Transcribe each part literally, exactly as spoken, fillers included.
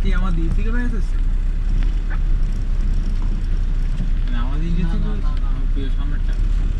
কি আমাদের দিক থেকে বেরিয়েছে না আমাদের দিক থেকে বেরিয়েছে সামনেটা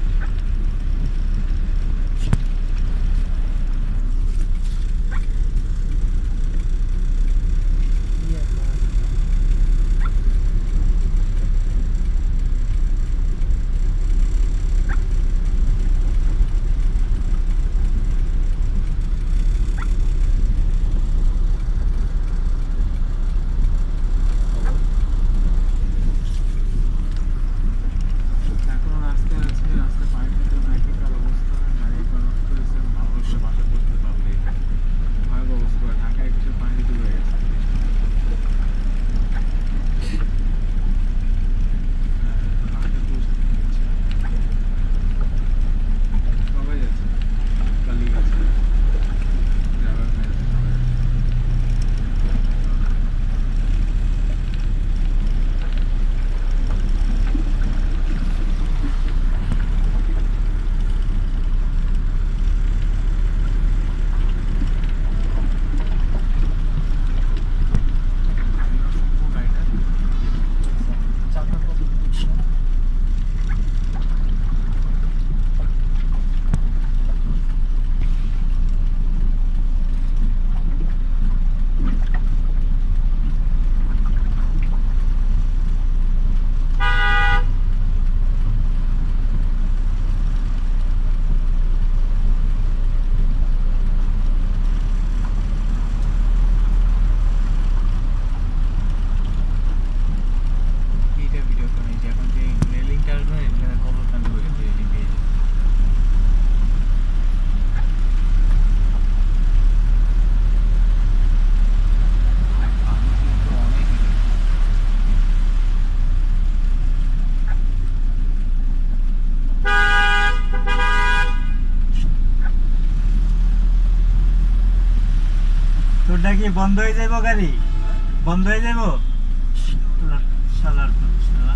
তোরটা কি বন্ধ হয়ে যাইব গাড়ি বন্ধ হয়ে যাইব শালার শালা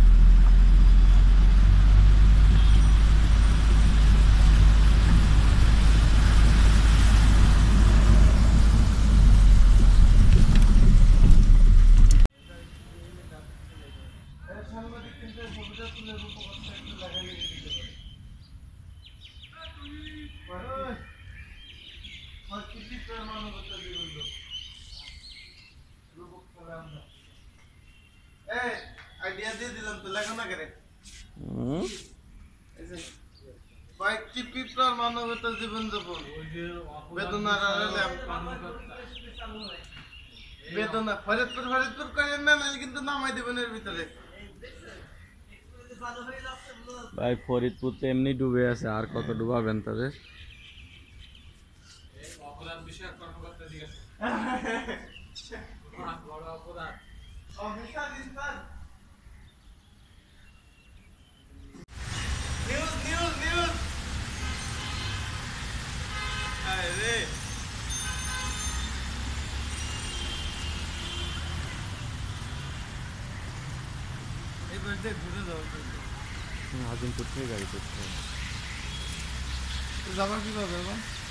আইডিয়া দিয়ে দিলাম তো লেখো না করে হুম কয়েকটি পিঁপড়ার মানবতার জীবন যাপন বেদনা বেদনা ফরিদপুর ফরিদপুর করেন না নাহলে কিন্তু নামাই দেবেন এর ভিতরে ভাই ফরিদপুর তো এমনি ডুবে আছে আর কত ডুবাবেন তাদের অপরাধ বিষয়ক কর্মকর্তা জিজ্ঞাসা বড় অপরাধ officer in charge news news news আরে এবার দেখ ঘুরে যাও আজিমপুর থেকে গাড়ি করতে হবে যাবার কিভাবে বাবা